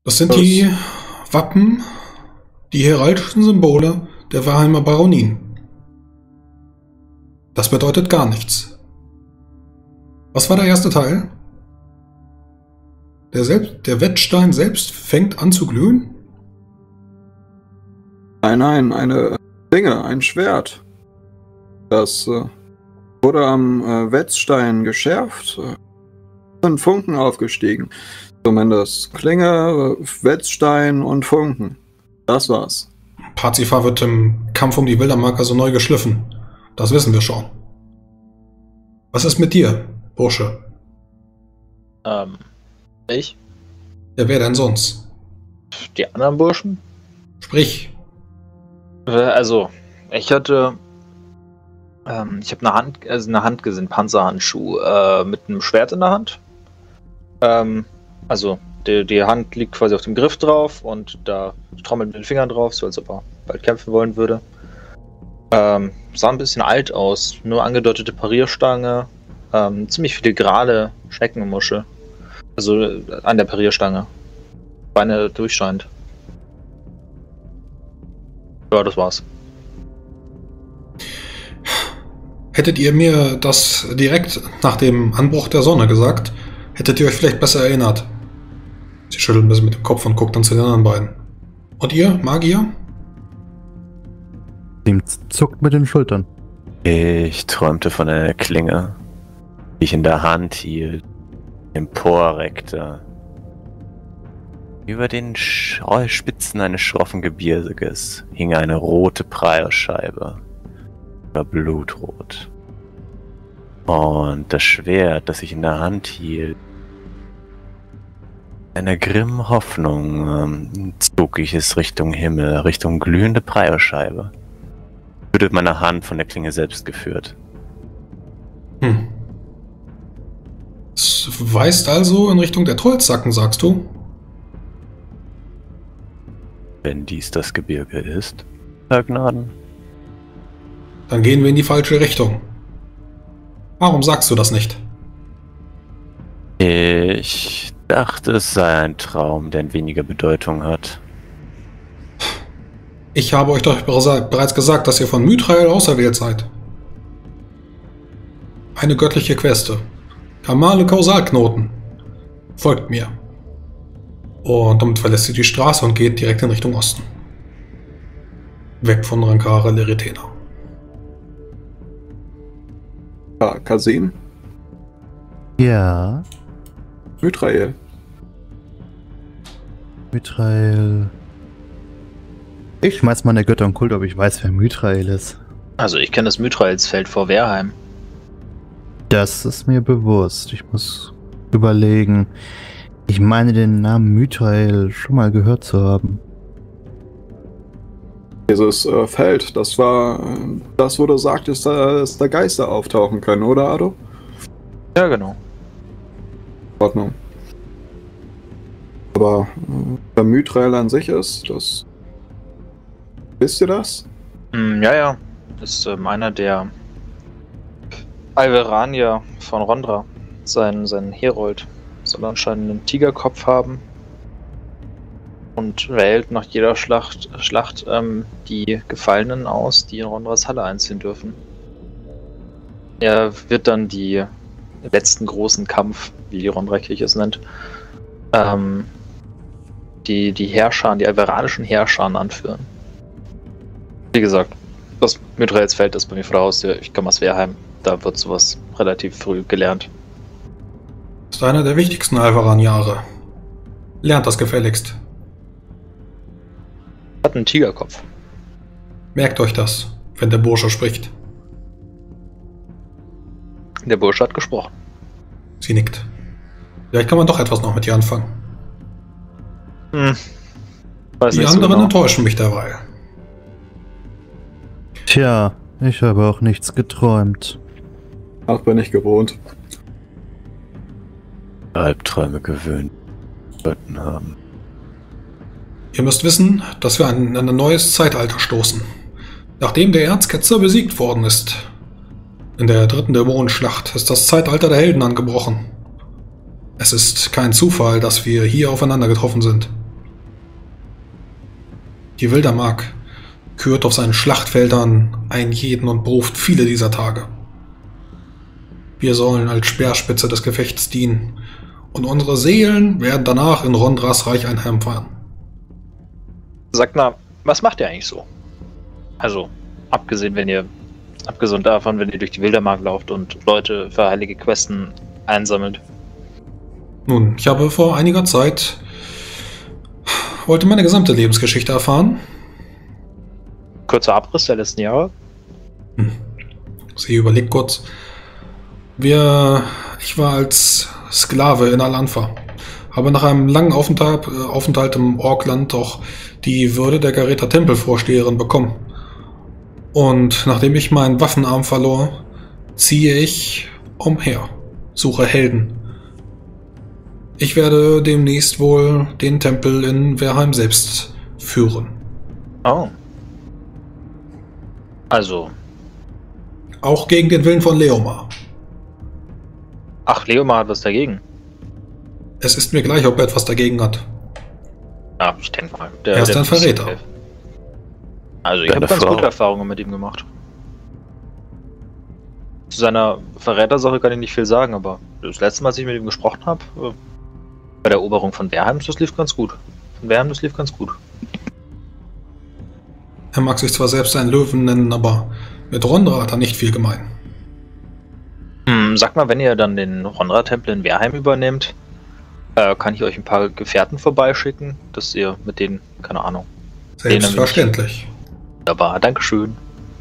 Das sind die Wappen, die heraldischen Symbole der Valheimer Baronin. Das bedeutet gar nichts. Was war der erste Teil? Der Wetzstein selbst fängt an zu glühen? Nein, eine Klinge, ein Schwert. Das wurde am Wetzstein geschärft. Sind Funken aufgestiegen. Zumindest Klinge, Wetzstein und Funken. Das war's. Pazifa wird im Kampf um die Wildermark also neu geschliffen. Das wissen wir schon. Was ist mit dir, Bursche? Ich? Ja, wer denn sonst? Die anderen Burschen? Sprich. Also, ich hatte... ich habe eine Hand gesehen, Panzerhandschuh, mit einem Schwert in der Hand. Also, die Hand liegt quasi auf dem Griff drauf und da trommelt mit den Fingern drauf, so als ob er bald kämpfen wollen würde. Sah ein bisschen alt aus, nur angedeutete Parierstange, ziemlich viele gerade Schneckenmuschel. Also an der Parierstange. Beine durchscheinend. Ja, das war's. Hättet ihr mir das direkt nach dem Anbruch der Sonne gesagt, hättet ihr euch vielleicht besser erinnert. Sie schüttelt ein bisschen mit dem Kopf und guckt dann zu den anderen beiden. Und ihr, Magier? Sie zuckt mit den Schultern. Ich träumte von einer Klinge, die ich in der Hand hielt, emporreckte. Über den Spitzen eines schroffen Gebirges hing eine rote Preierscheibe. War blutrot. Und das Schwert, das ich in der Hand hielt, einer grimmen Hoffnung zog ich es Richtung Himmel, Richtung glühende Preierscheibe. Würde meine Hand von der Klinge selbst geführt. Es weist also in Richtung der Trollzacken, sagst du? Wenn dies das Gebirge ist, Herr Gnaden. Dann gehen wir in die falsche Richtung. Warum sagst du das nicht? Ich dachte, es sei ein Traum, der weniger Bedeutung hat. Ich habe euch doch bereits gesagt, dass ihr von Mythrael auserwählt seid. Eine göttliche Queste. Kamale Kausalknoten. Folgt mir. Und damit verlässt sie die Straße und geht direkt in Richtung Osten. Weg von Rankare Leretena. Ja, Kasim? Ja. Mythrael. Mythrael. Ich schmeiß mal in der Götter und Kult, ob ich weiß, wer Mythrael ist. Also ich kenne das Mythraelsfeld vor Wehrheim. Das ist mir bewusst. Ich muss überlegen. Ich meine, den Namen Mythrael schon mal gehört zu haben. Dieses Feld, das war das, wo du sagtest, dass da Geister auftauchen können, oder, Ado? Ja, genau. In Ordnung. Aber der Mythrael an sich ist, das... Wisst ihr das? Ja. Das ist einer der Alveranier von Rondra. Sein Herold soll anscheinend einen Tigerkopf haben. Und wählt nach jeder Schlacht die Gefallenen aus, die in Rondras Halle einziehen dürfen. Er wird dann die letzten großen Kampf, wie die Rondra-Kirche es nennt, die Herrscher, die alveranischen Herrscher anführen. Wie gesagt, das Mythraelsfeld ist bei mir vor der Haustür. Ich komme aus Wehrheim. Da wird sowas relativ früh gelernt. Das ist einer der wichtigsten Alvaran-Jahre. Lernt das gefälligst. Hat einen Tigerkopf. Merkt euch das, wenn der Bursche spricht. Der Bursche hat gesprochen. Sie nickt. Vielleicht kann man doch etwas noch mit ihr anfangen. Weiß Die nicht anderen so genau. enttäuschen mich derweil. Tja, ich habe auch nichts geträumt. Ach, bin ich gewohnt. Albträume gewöhnt sollten haben. Ihr müsst wissen, dass wir in ein neues Zeitalter stoßen. Nachdem der Erzketzer besiegt worden ist, in der dritten Dämonenschlacht, ist das Zeitalter der Helden angebrochen. Es ist kein Zufall, dass wir hier aufeinander getroffen sind. Die Wildermark kürt auf seinen Schlachtfeldern einen jeden und beruft viele dieser Tage. Wir sollen als Speerspitze des Gefechts dienen, und unsere Seelen werden danach in Rondras Reich einheimfahren. Sagt mal, was macht ihr eigentlich so? Also, abgesehen davon, wenn ihr durch die Wildermark lauft und Leute für heilige Questen einsammelt. Nun, ich habe vor einiger Zeit wollte meine gesamte Lebensgeschichte erfahren. Kurzer Abriss der letzten Jahre. Sie überlegt kurz. Ich war als Sklave in Al-Anfa, habe nach einem langen Aufenthalt im Orkland auch die Würde der Gareta-Tempelvorsteherin bekommen. Und nachdem ich meinen Waffenarm verlor, ziehe ich umher, suche Helden. Ich werde demnächst wohl den Tempel in Verheim selbst führen. Oh. Also. Auch gegen den Willen von Leomar. Ach, Leomar hat was dagegen. Es ist mir gleich, ob er etwas dagegen hat. Ja, ich denke mal. Er ist ein Verräter. Also ich habe ganz gute Erfahrungen mit ihm gemacht. Zu seiner Verrätersache kann ich nicht viel sagen, aber das letzte Mal, als ich mit ihm gesprochen habe, bei der Eroberung von Verheim, das lief ganz gut. Er mag sich zwar selbst einen Löwen nennen, aber mit Rondra hat er nicht viel gemein. Sag mal, wenn ihr dann den Rondra-Tempel in Verheim übernehmt, kann ich euch ein paar Gefährten vorbeischicken, dass ihr mit denen, keine Ahnung. Selbstverständlich. Wunderbar, dankeschön.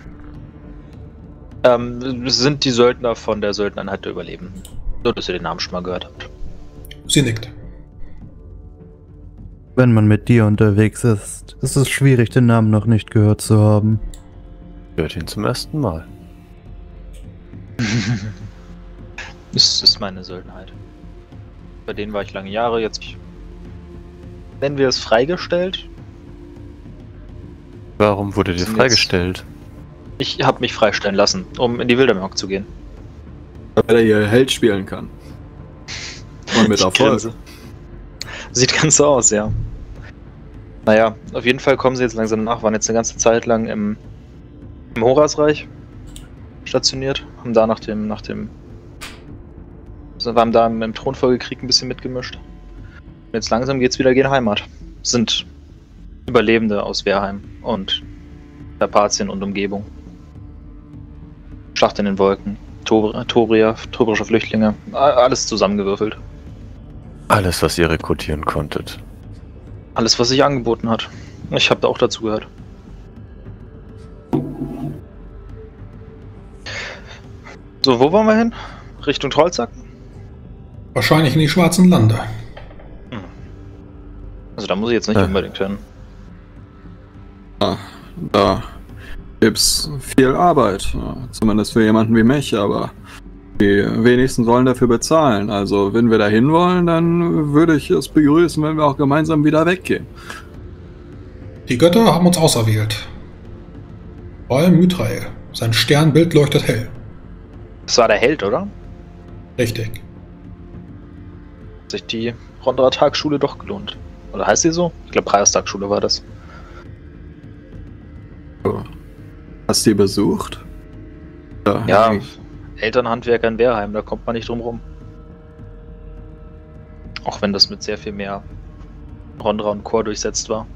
Sind die Söldner von der Söldnereinheit der Überlebenden. Nur, dass ihr den Namen schon mal gehört habt. Sie nickt. Wenn man mit dir unterwegs ist, ist es schwierig, den Namen noch nicht gehört zu haben. Hört ihn zum ersten Mal. Das ist meine Söldnerheit. Bei denen war ich lange Jahre, jetzt nennen wir es freigestellt. Warum wurde dir freigestellt? Ich habe mich freistellen lassen, um in die Wildermark zu gehen. Weil er hier Held spielen kann. Und mit Erfolg. Sieht ganz so aus, ja. Naja, auf jeden Fall kommen sie jetzt langsam nach, waren jetzt eine ganze Zeit lang im Horasreich stationiert, haben da waren da im Thronfolgekrieg ein bisschen mitgemischt. Und jetzt langsam geht's wieder gegen Heimat. Sind Überlebende aus Verheim und Karpatien und Umgebung. Schlacht in den Wolken, torische Flüchtlinge, alles zusammengewürfelt. Alles, was ihr rekrutieren konntet. Alles, was sich angeboten hat. Ich habe da auch dazu gehört. So, wo wollen wir hin? Richtung Trollzack? Wahrscheinlich in die Schwarzen Lande. Also da muss ich jetzt nicht unbedingt hin. Da gibt's viel Arbeit. Zumindest für jemanden wie mich, aber die wenigsten sollen dafür bezahlen. Also wenn wir da hin wollen, dann würde ich es begrüßen, wenn wir auch gemeinsam wieder weggehen. Die Götter haben uns auserwählt. Vor allem Mythrael. Sein Sternbild leuchtet hell. Das war der Held, oder? Richtig. Hat sich die Rondra Tagsschule doch gelohnt. Oder heißt sie so? Ich glaube, Tagsschule war das. So. Hast du die besucht? Ja, Elternhandwerker in Verheim, da kommt man nicht drum rum. Auch wenn das mit sehr viel mehr Rondra und Chor durchsetzt war.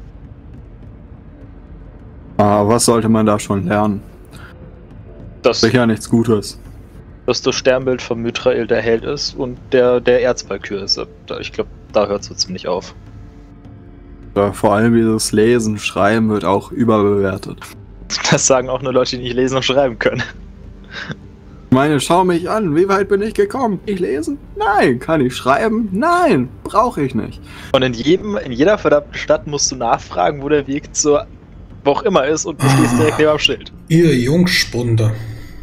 Was sollte man da schon lernen? Sicher nichts Gutes. Dass das Sternbild von Mythrael der Held ist und der Erzvalkyr ist. Ich glaube, da hört es so ziemlich auf. Vor allem dieses Lesen, Schreiben wird auch überbewertet. Das sagen auch nur Leute, die nicht lesen und schreiben können. Ich meine, schau mich an, wie weit bin ich gekommen? Ich lesen? Nein. Kann ich schreiben? Nein. Brauche ich nicht. Und in jeder verdammten Stadt musst du nachfragen, wo der Weg zur wo auch immer ist und du stehst direkt neben am Schild. Ihr Jungspunde.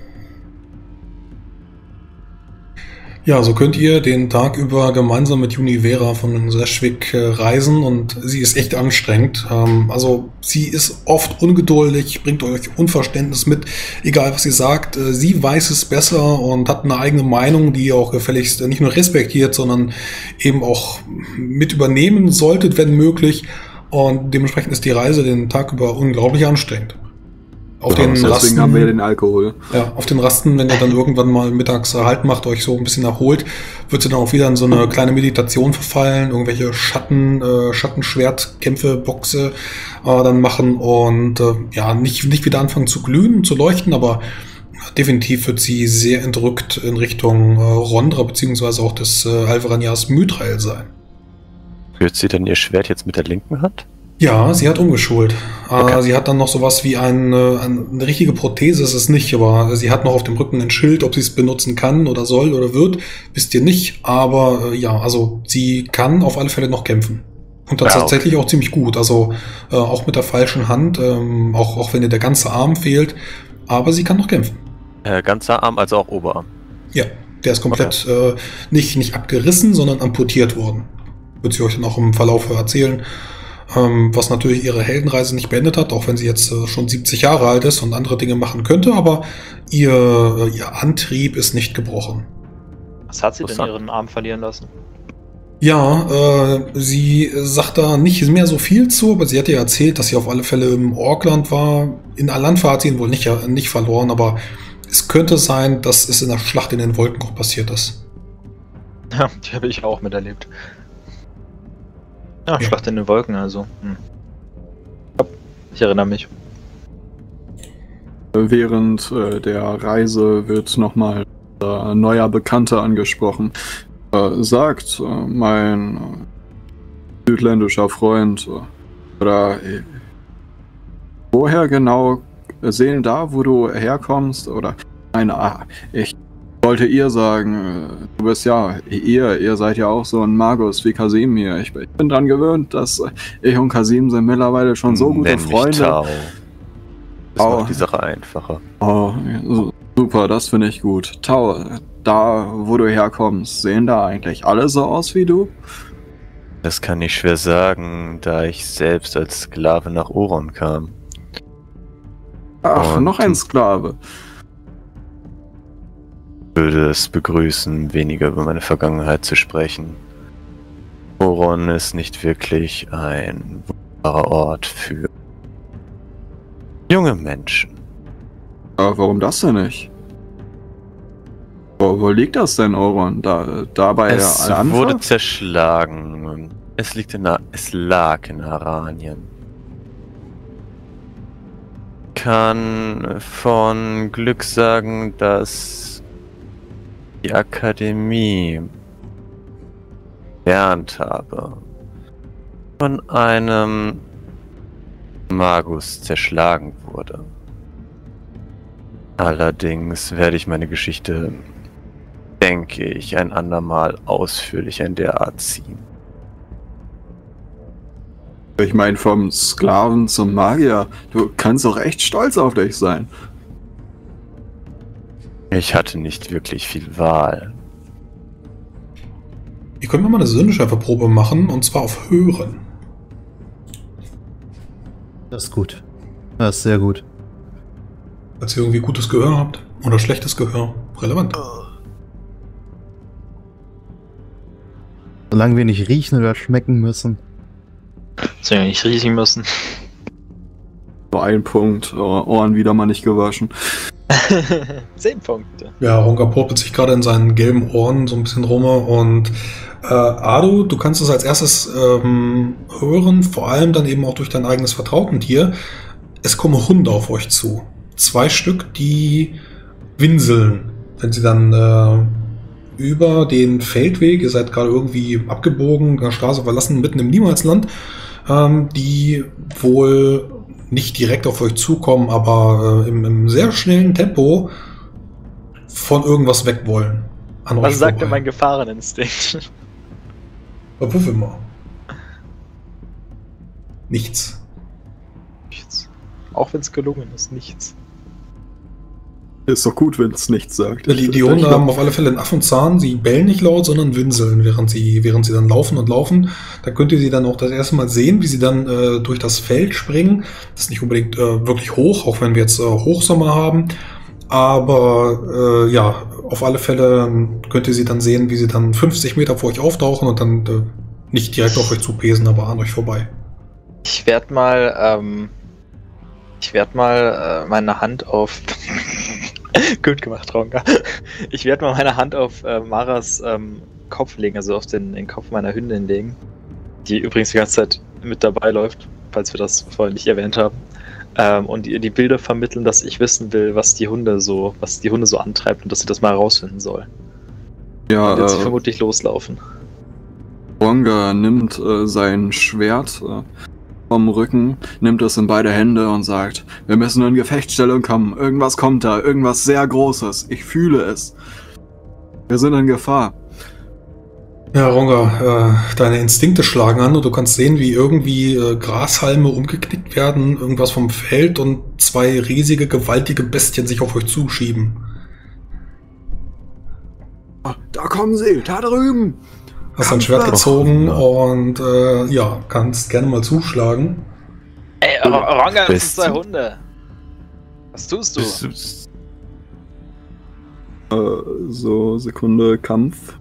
Ja, so könnt ihr den Tag über gemeinsam mit Junivera von Seschwig reisen und sie ist echt anstrengend. Also sie ist oft ungeduldig, bringt euch Unverständnis mit, egal was sie sagt. Sie weiß es besser und hat eine eigene Meinung, die ihr auch gefälligst nicht nur respektiert, sondern eben auch mit übernehmen solltet, wenn möglich. Und dementsprechend ist die Reise den Tag über unglaublich anstrengend. Auf Ja, den deswegen Rasten, haben wir ja den Alkohol. ja, auf den Rasten, wenn ihr dann irgendwann mal mittags Halt macht, euch so ein bisschen erholt, wird ihr dann auch wieder in so eine kleine Meditation verfallen, irgendwelche Schattenschwertkämpfe, Boxe dann machen und ja, nicht wieder anfangen zu glühen, zu leuchten, aber definitiv wird sie sehr entrückt in Richtung Rondra, beziehungsweise auch des Alvaranias Mythrael sein. Führt sie denn ihr Schwert jetzt mit der linken Hand? Ja, sie hat umgeschult. Okay. Sie hat dann noch sowas wie eine richtige Prothese, ist es nicht, aber sie hat noch auf dem Rücken ein Schild, ob sie es benutzen kann oder soll oder wird, wisst ihr nicht. Aber ja, also sie kann auf alle Fälle noch kämpfen. Und das Ja, tatsächlich auch ziemlich gut. Also auch mit der falschen Hand, auch wenn ihr der ganze Arm fehlt, aber sie kann noch kämpfen. Ganzer Arm, also auch Oberarm. Ja, der ist komplett nicht abgerissen, sondern amputiert worden. Wird sie euch dann auch im Verlauf erzählen. Was natürlich ihre Heldenreise nicht beendet hat, auch wenn sie jetzt schon 70 Jahre alt ist und andere Dinge machen könnte, aber ihr Antrieb ist nicht gebrochen. Was hat sie denn Interessant. ihren Arm verlieren lassen? Ja, sie sagt da nicht mehr so viel zu, aber sie hat ja erzählt, dass sie auf alle Fälle im Orkland war. In Alanfa hat sie ihn wohl nicht verloren, aber es könnte sein, dass es in der Schlacht in den Wolken auch passiert ist. Ja, die habe ich auch miterlebt. Ja, Ja. Schlacht in den Wolken, also. Ja, ich erinnere mich. Während der Reise wird nochmal ein neuer Bekannter angesprochen. Sagt mein südländischer Freund, oder woher genau sehen da, wo du herkommst? Oder nein, ich wollte ihr sagen, du bist ja, ihr seid ja auch so ein Magus wie Kasim hier. Ich bin dran gewöhnt, dass ich und Kasim sind mittlerweile schon so gute Nenn mich Freunde. Tau. Das Tau. macht die Sache einfacher. Oh, super, das finde ich gut. Tau, da wo du herkommst, sehen da eigentlich alle so aus wie du? Das kann ich schwer sagen, da ich selbst als Sklave nach Oron kam. Ach, Und noch ein Sklave. Würde es begrüßen, weniger über meine Vergangenheit zu sprechen. Oron ist nicht wirklich ein wunderbarer Ort für junge Menschen. Warum das denn nicht? Wo liegt das denn, Oron? Da bei Es Al-Anfa? wurde zerschlagen. Es lag in Aranien. Kann von Glück sagen, dass die Akademie gelernt habe, von einem Magus zerschlagen wurde. Allerdings werde ich meine Geschichte, denke ich, ein andermal ausführlicher in der Art ziehen. Ich meine, vom Sklaven zum Magier. Du kannst doch echt stolz auf dich sein. Ich hatte nicht wirklich viel Wahl. Ihr könnt mir mal eine Sinneschärfeprobe machen, und zwar auf Hören. Das ist gut. Das ist sehr gut. Falls ihr irgendwie gutes Gehör habt oder schlechtes Gehör, relevant. Solange wir nicht riechen oder schmecken müssen. Dass wir nicht riechen müssen. So ein Punkt, Ohren wieder mal nicht gewaschen. 10 Punkte. Ja, Ronga popelt sich gerade in seinen gelben Ohren so ein bisschen rum und Adu, du kannst es als erstes hören, vor allem dann eben auch durch dein eigenes Vertrautentier. Es kommen Hunde auf euch zu. 2 Stück, die winseln, wenn sie dann über den Feldweg, ihr seid gerade irgendwie abgebogen, der Straße verlassen, mitten im Niemalsland, die wohl nicht direkt auf euch zukommen, aber im sehr schnellen Tempo von irgendwas weg wollen. An euch Was sagt denn vorbei. mein Gefahreninstinkt? Puff immer. Nichts. Nichts. Auch wenn es gelungen ist, nichts. Ist doch gut, wenn es nichts sagt. Die Hunde haben auf alle Fälle einen Affenzahn. Sie bellen nicht laut, sondern winseln, während sie dann laufen und laufen. Da könnt ihr sie dann auch das erste Mal sehen, wie sie dann durch das Feld springen. Das ist nicht unbedingt wirklich hoch, auch wenn wir jetzt Hochsommer haben. Aber ja, auf alle Fälle könnt ihr sie dann sehen, wie sie dann 50 Meter vor euch auftauchen und dann nicht direkt auf euch zupesen, aber an euch vorbei. werde mal meine Hand auf. Gut gemacht, Ronga. Ich werde mal meine Hand auf Maras Kopf legen, also auf den Kopf meiner Hündin legen. Die übrigens die ganze Zeit mit dabei läuft, falls wir das vorher nicht erwähnt haben. Und ihr die Bilder vermitteln, dass ich wissen will, was die Hunde so antreibt und dass sie das mal herausfinden soll. Ja, und wird sie vermutlich loslaufen. Ronga nimmt sein Schwert vom Rücken, nimmt es in beide Hände und sagt, wir müssen in Gefechtsstellung kommen, irgendwas kommt da, irgendwas sehr Großes, ich fühle es. Wir sind in Gefahr. Ja, Ronga, deine Instinkte schlagen an und du kannst sehen, wie irgendwie Grashalme umgeknickt werden, irgendwas vom Feld und 2 riesige, gewaltige Bestien sich auf euch zuschieben. Da kommen sie, da drüben! Hast dein Schwert gezogen und ja, kannst gerne mal zuschlagen. Ey, Ronga, das sind 2 Hunde. Was tust du? So, Sekunde, Kampf.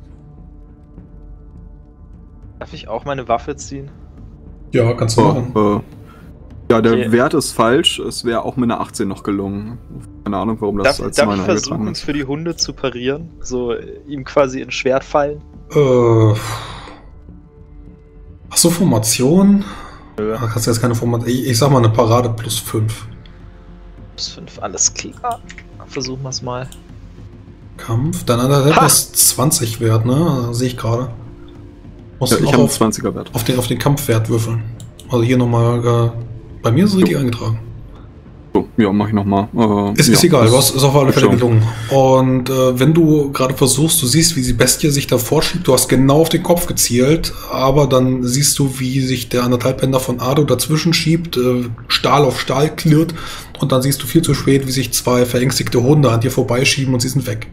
Darf ich auch meine Waffe ziehen? Ja, kannst du machen. Ja, der Okay. Wert ist falsch. Es wäre auch mit einer 18 noch gelungen. Keine Ahnung, warum das als Darf ich meine eingetragen versuchen, ist. für die Hunde zu parieren? So ihm quasi ins Schwert fallen? Achso, Formation? Nö. Da kannst du jetzt keine Formation. Ich sag mal eine Parade plus 5. Plus 5, alles klar. Versuchen wir es mal. Kampf. Dein anderer Wert ist 20 Wert, ne? Sehe ich gerade. Musst Ja, du ich noch habe einen auf 20er Wert. auf den Kampfwert würfeln. Also hier nochmal. Bei mir ist es richtig eingetragen. So, ja, mach ich nochmal. Ist egal, was ist auf alle Fälle schon. gelungen. Und wenn du gerade versuchst, du siehst, wie die Bestie sich da vorschiebt, du hast genau auf den Kopf gezielt, aber dann siehst du, wie sich der 1,5 Bänder von Ado dazwischen schiebt, Stahl auf Stahl klirrt und dann siehst du viel zu spät, wie sich 2 verängstigte Hunde an dir vorbeischieben und sie sind weg.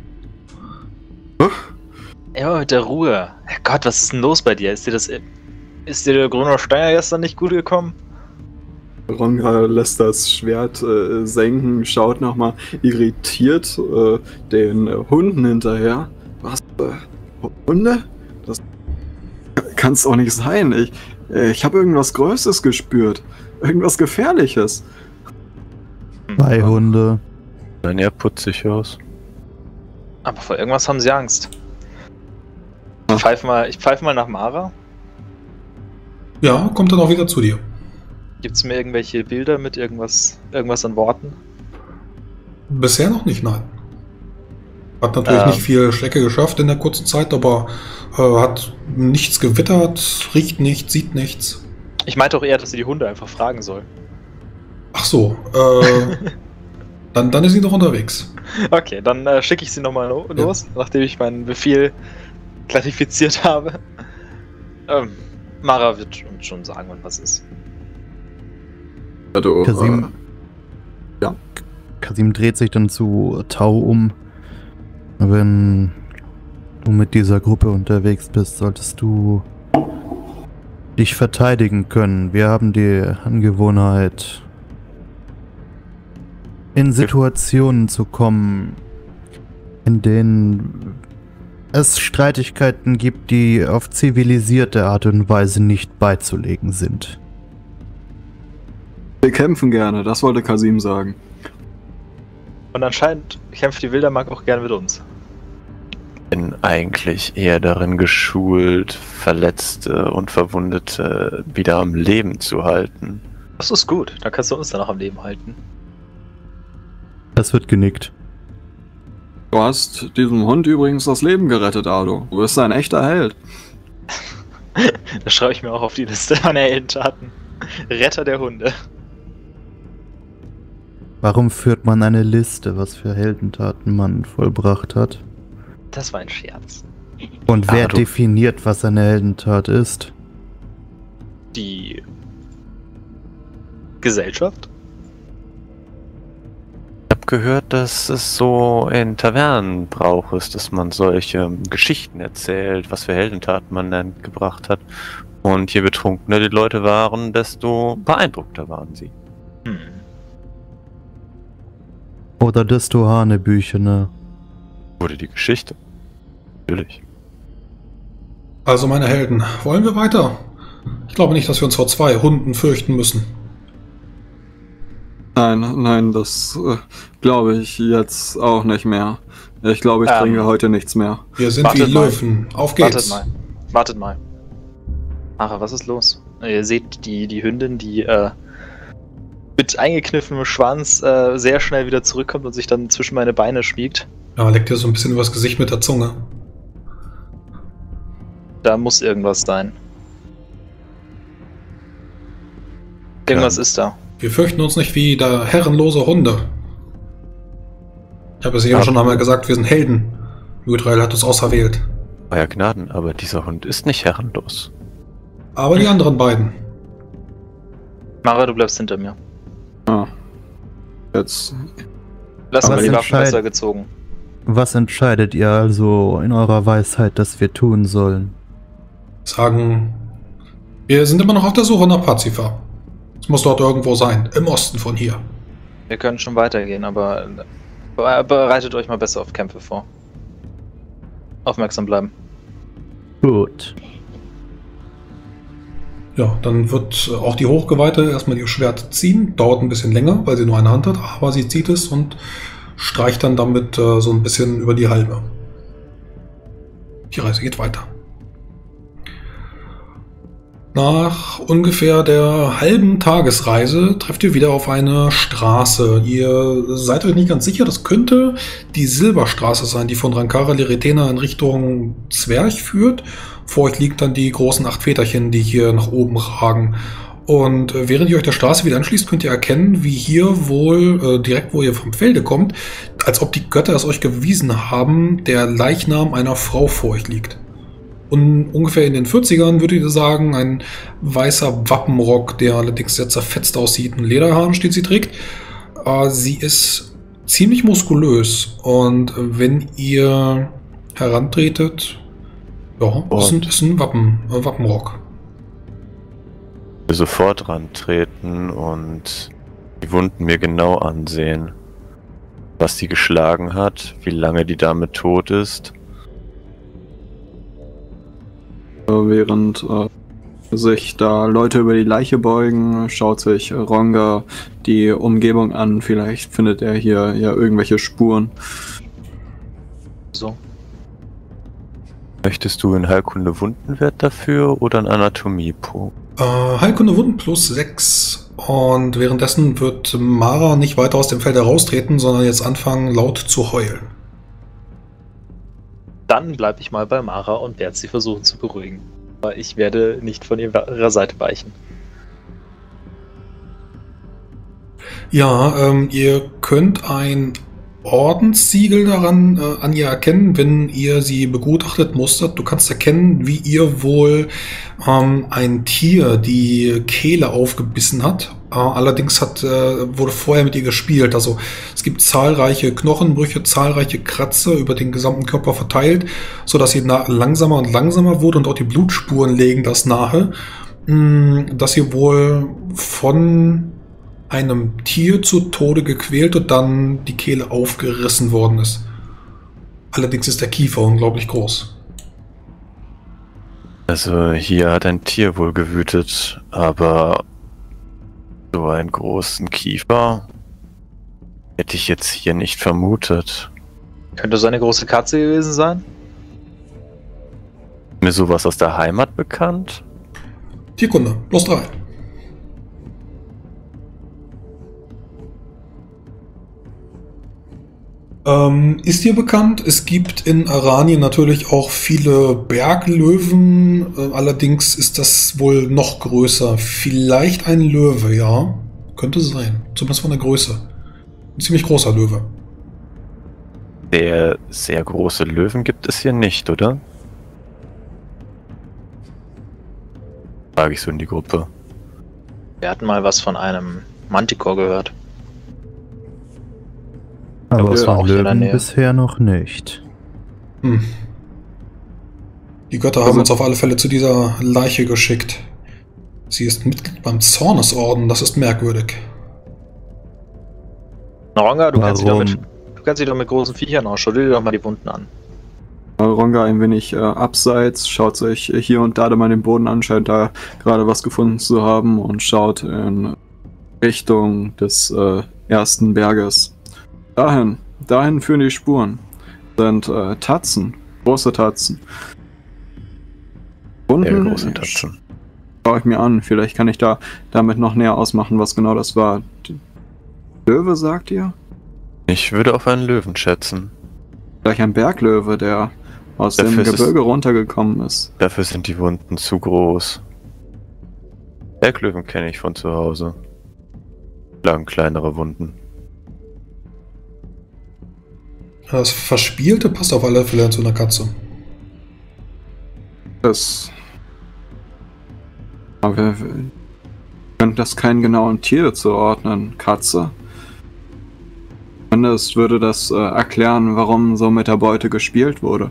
Ja, mit der Ruhe. Gott, was ist denn los bei dir? Ist dir der Gruner Steiner gestern nicht gut gekommen? Ronga lässt das Schwert senken, schaut nochmal irritiert den Hunden hinterher. Was? Hunde? Das kann's auch nicht sein. Ich habe irgendwas Größeres gespürt. Irgendwas Gefährliches. 2 Hunde. Sehen ja putzig aus. Aber vor irgendwas haben sie Angst. Ich pfeife mal nach Mara. Ja, kommt dann auch wieder zu dir. Gibt's mir irgendwelche Bilder mit irgendwas an Worten? Bisher noch nicht, nein. Hat natürlich nicht viel Strecke geschafft in der kurzen Zeit, aber hat nichts gewittert, riecht nichts, sieht nichts. Ich meinte auch eher, dass sie die Hunde einfach fragen soll. Ach so, dann ist sie noch unterwegs. Okay, dann schicke ich sie nochmal los, nachdem ich meinen Befehl klarifiziert habe. Mara wird uns schon sagen, wann was ist. Also, Kasim, ja. Kasim dreht sich dann zu Tau um. Wenn du mit dieser Gruppe unterwegs bist, solltest du dich verteidigen können. Wir haben die Angewohnheit, in Situationen zu kommen, in denen es Streitigkeiten gibt, die auf zivilisierte Art und Weise nicht beizulegen sind. Wir kämpfen gerne, das wollte Kasim sagen. Und anscheinend kämpft die Wildermark auch gerne mit uns. Bin eigentlich eher darin geschult, Verletzte und Verwundete wieder am Leben zu halten. Das ist gut, dann kannst du uns dann auch am Leben halten. Das wird genickt. Du hast diesem Hund übrigens das Leben gerettet, Ado. Du bist ein echter Held. Das schreibe ich mir auch auf die Liste meiner Heldentaten. Retter der Hunde. Warum führt man eine Liste, was für Heldentaten man vollbracht hat? Das war ein Scherz. Und wer du- definiert, was eine Heldentat ist? Die Gesellschaft? Ich habe gehört, dass es so in Tavernen Brauch ist, dass man solche Geschichten erzählt, was für Heldentaten man dann gebracht hat. Und je betrunkener die Leute waren, desto beeindruckter waren sie. Oder desto Hanebüchener. Wurde die Geschichte. Natürlich. Also meine Helden, wollen wir weiter? Ich glaube nicht, dass wir uns vor 2 Hunden fürchten müssen. Nein, das glaube ich jetzt auch nicht mehr. Ich glaube, ich trinke heute nichts mehr. Wir sind wie Löwen. Auf geht's. Wartet mal. Mara, was ist los? Ihr seht die Hündin, die mit eingekniffenem Schwanz sehr schnell wieder zurückkommt und sich dann zwischen meine Beine schmiegt. Ja, leckt dir so ein bisschen übers Gesicht mit der Zunge. Da muss irgendwas sein. Irgendwas ist da. Wir fürchten uns nicht wie da herrenlose Hunde. Ich habe es eben schon einmal gesagt, wir sind Helden. Mythrael hat uns auserwählt. Euer Gnaden, aber dieser Hund ist nicht herrenlos. Aber die anderen beiden. Mara, du bleibst hinter mir. Ah. Jetzt. Lass mal Aber die Waffen entscheid- besser gezogen. Was entscheidet ihr also in eurer Weisheit, dass wir tun sollen? Sagen, wir sind immer noch auf der Suche nach Pazifa. Es muss dort irgendwo sein, im Osten von hier. Wir können schon weitergehen, aber bereitet euch mal besser auf Kämpfe vor. Aufmerksam bleiben. Gut. Ja, dann wird auch die Hochgeweihte erstmal ihr Schwert ziehen. Dauert ein bisschen länger, weil sie nur eine Hand hat, aber sie zieht es und streicht dann damit so ein bisschen über die Halme. Die Reise geht weiter. Nach ungefähr der halben Tagesreise trefft ihr wieder auf eine Straße. Ihr seid euch nicht ganz sicher, das könnte die Silberstraße sein, die von Rankara Liretena in Richtung Zwerch führt. Vor euch liegt dann die großen 8 Väterchen, die hier nach oben ragen. Und während ihr euch der Straße wieder anschließt, könnt ihr erkennen, wie hier wohl, direkt wo ihr vom Felde kommt, als ob die Götter es euch gewiesen haben, der Leichnam einer Frau vor euch liegt. Und ungefähr in den 40ern, würde ich sagen, ein weißer Wappenrock, der allerdings sehr zerfetzt aussieht, ein Lederhahn steht, sie trägt. Sie ist ziemlich muskulös und wenn ihr herantretet, ja, ist ein Wappenrock. Ich will sofort rantreten und die Wunden mir genau ansehen. Was die geschlagen hat, wie lange die Dame tot ist. Während sich da Leute über die Leiche beugen, schaut sich Ronga die Umgebung an. Vielleicht findet er hier ja irgendwelche Spuren. So. Möchtest du einen Heilkunde Wundenwert dafür oder einen Anatomie-Punkt? Heilkunde Wunden plus 6. Und währenddessen wird Mara nicht weiter aus dem Feld heraustreten, sondern jetzt anfangen laut zu heulen. Dann bleibe ich mal bei Mara und werde sie versuchen zu beruhigen. Aber ich werde nicht von ihrer Seite weichen. Ja, ihr könnt ein Ordenssiegel daran an ihr erkennen, wenn ihr sie begutachtet mustert. Du kannst erkennen, wie ihr wohl ein Tier die Kehle aufgebissen hat. Allerdings wurde vorher mit ihr gespielt. Also es gibt zahlreiche Knochenbrüche, zahlreiche Kratzer über den gesamten Körper verteilt, sodass sie langsamer und langsamer wurde und auch die Blutspuren legen das nahe, dass sie wohl von einem Tier zu Tode gequält und dann die Kehle aufgerissen worden ist. Allerdings ist der Kiefer unglaublich groß. Also hier hat ein Tier wohl gewütet, aber so einen großen Kiefer hätte ich jetzt hier nicht vermutet. Könnte so eine große Katze gewesen sein? Mir sowas aus der Heimat bekannt? Tierkunde, plus 3. Ist dir bekannt, es gibt in Aranien natürlich auch viele Berglöwen, allerdings ist das wohl noch größer. Vielleicht ein Löwe, ja. Könnte sein, zumindest von der Größe. Ein ziemlich großer Löwe. Sehr große Löwen gibt es hier nicht, oder? Frage ich so in die Gruppe. Wir hatten mal was von einem Manticore gehört. Aber das war auch von hier in der Löwen Nähe. bisher noch nicht. Die Götter haben uns auf alle Fälle zu dieser Leiche geschickt. Sie ist Mitglied beim Zornesorden, das ist merkwürdig. Ronga, du kennst dich Warum? doch mit großen Viechern aus. Schau dir doch mal die Wunden an. Ronga ein wenig abseits, schaut sich hier und da mal den Boden an, scheint da gerade was gefunden zu haben und schaut in Richtung des ersten Berges. Dahin führen die Spuren. Sind Tatzen, große Tatzen. Sehr große Tatzen. Schaue ich mir an, vielleicht kann ich damit noch näher ausmachen, was genau das war. Löwe, sagt ihr? Ich würde auf einen Löwen schätzen. Vielleicht ein Berglöwe, der aus dem Gebirge runtergekommen ist. Dafür sind die Wunden zu groß. Berglöwen kenne ich von zu Hause. Lang kleinere Wunden. Das Verspielte passt auf alle Fälle zu einer Katze. Aber wir können das keinen genauen Tier zuordnen. Katze. Zumindest würde das erklären, warum so mit der Beute gespielt wurde.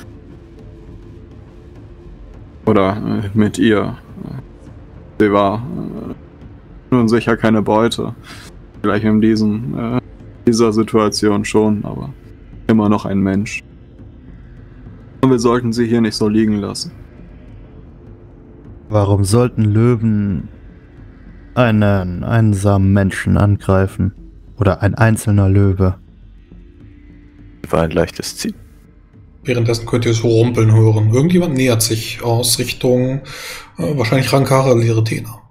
Oder mit ihr. Sie war nun sicher keine Beute. Vielleicht in dieser Situation schon, aber immer noch ein Mensch. Und wir sollten sie hier nicht so liegen lassen. Warum sollten Löwen einen einsamen Menschen angreifen? Oder ein einzelner Löwe? War ein leichtes Ziel. Währenddessen könnt ihr es rumpeln hören. Irgendjemand nähert sich aus Richtung wahrscheinlich Rankara Liretena.